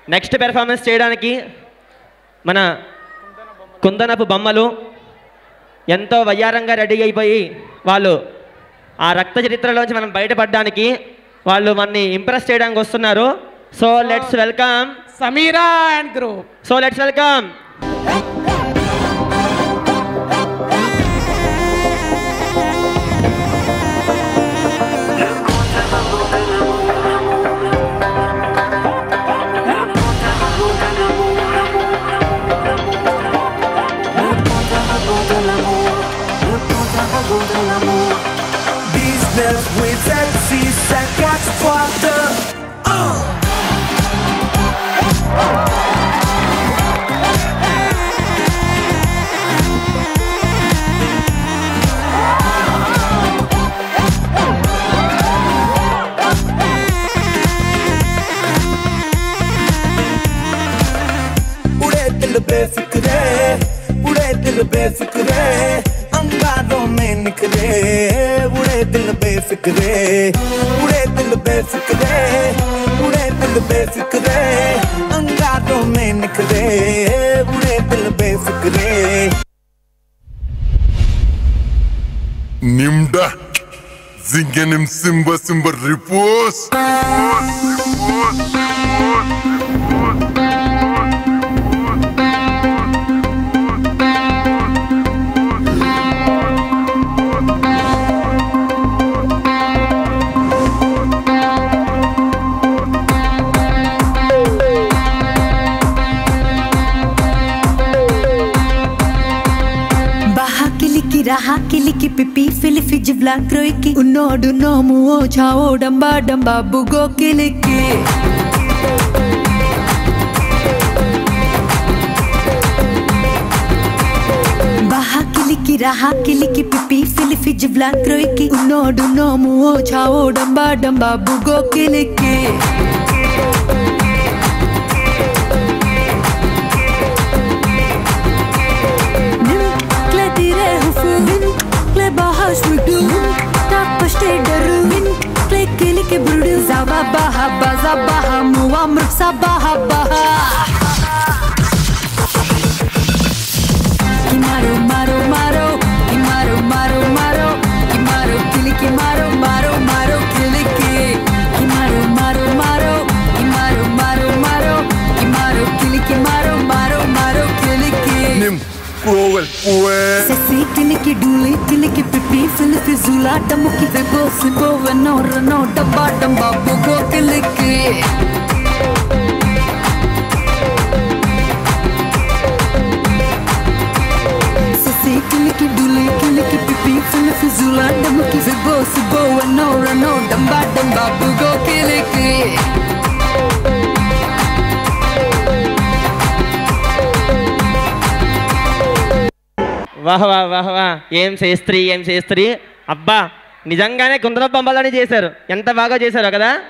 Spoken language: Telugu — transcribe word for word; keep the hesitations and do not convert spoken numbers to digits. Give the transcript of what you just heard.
నెక్స్ట్ పెర్ఫార్మెన్స్ చేయడానికి మన కుందనపు బొమ్మలు ఎంతో వయ్యారంగా రెడీ అయిపోయి వాళ్ళు ఆ రక్త చరిత్రలోంచి మనం బయటపడడానికి వాళ్ళు మనని ఇంప్రెస్ చేయడానికి వస్తున్నారు. So let's welcome Sameera and group. So let's welcome Business with taxis and cats for the uh. उड़े दिल बेफिक्रे उड़े दिल बेफिक्रे अंगारों में निकले उड़े दिल बेफिक्रे उड़े दिल बेफिक्रे उड़े दिल बेफिक्रे अंगारों में निकले उड़े दिल Befikre Nimda Zingenim Simba Simba Repose Raha kiliki pipi filifi jivla kroiki unodu nomu o chao damba damba bugo kiliki Baha kiliki raha kiliki pipi filifi jivla kroiki unodu nomu o chao damba damba bugo kiliki Zaba baha baza baha muwa mruksa baha baha Kimaro maro maro Kimaro maro maro Kimaro kiliki maro maro maro kiliki Kimaro maro maro Kimaro maro maro Kimaro kiliki maro maro maro kiliki Nim Cruel Pue Sessi kiliki duli kiliki pipi filifi zula damuki vebo sibo veno rano dabba damba bugo kiliki Sessi kiliki duli kiliki pipi filifi zula damuki vebo sibo veno rano dabba damba bugo kiliki వాహ్ వాహ్ వాహ్ వా ఏం చేస్త్రీ ఏం చేస్త్రీ అబ్బా నిజంగానే కుందనపు బొమ్మలని చేశారు. ఎంత బాగా చేశారో కదా.